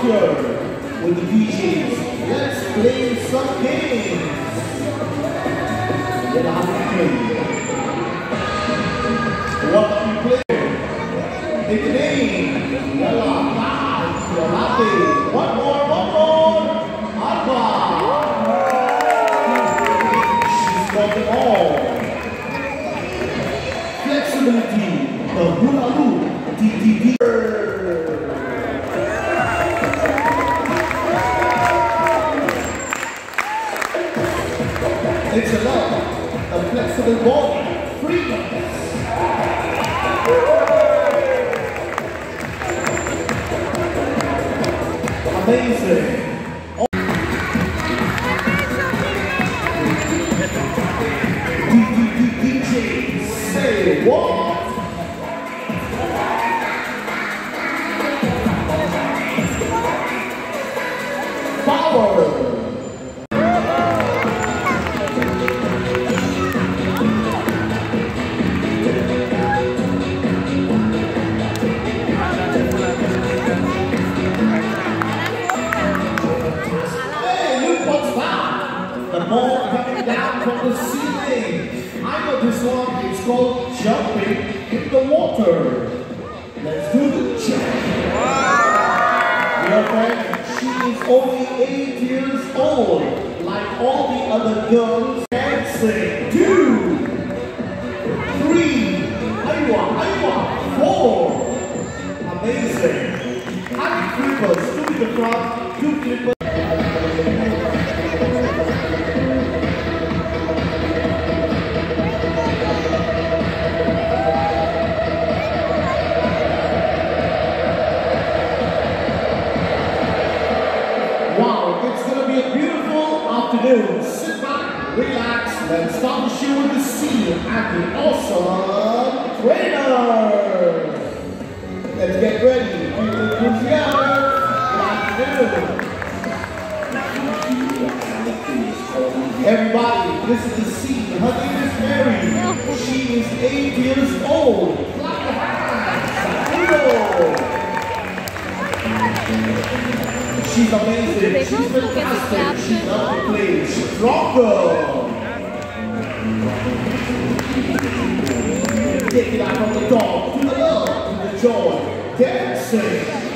here with the DJs. Let's play some games. What are we playing? Take the name. Yalla, latte. One more. Alpha. She's got them all. Flexibility. The hula hoop. TTV. It's a lot. A flexible body. Freedom. Amazing. DJ, say what? Power. The ball coming down from the ceiling. I know this one. It's called jumping in the water. Let's do the jump. Your friend, she is only 8 years old. Like all the other girls dancing. 2, 3, aywa, 4. Amazing. Happy flippers. 2 to the front, 2 flippers. Sit back, relax, let's start the show with the scene and the awesome trainers. Let's get ready. Good afternoon. Everybody, this is the scene. Her name is Mary. She is 8 years old. Clap your hands. She's amazing. She's fantastic. She loves to play. She's stronger. Take it out from the dog to the love to the joy. Dancing.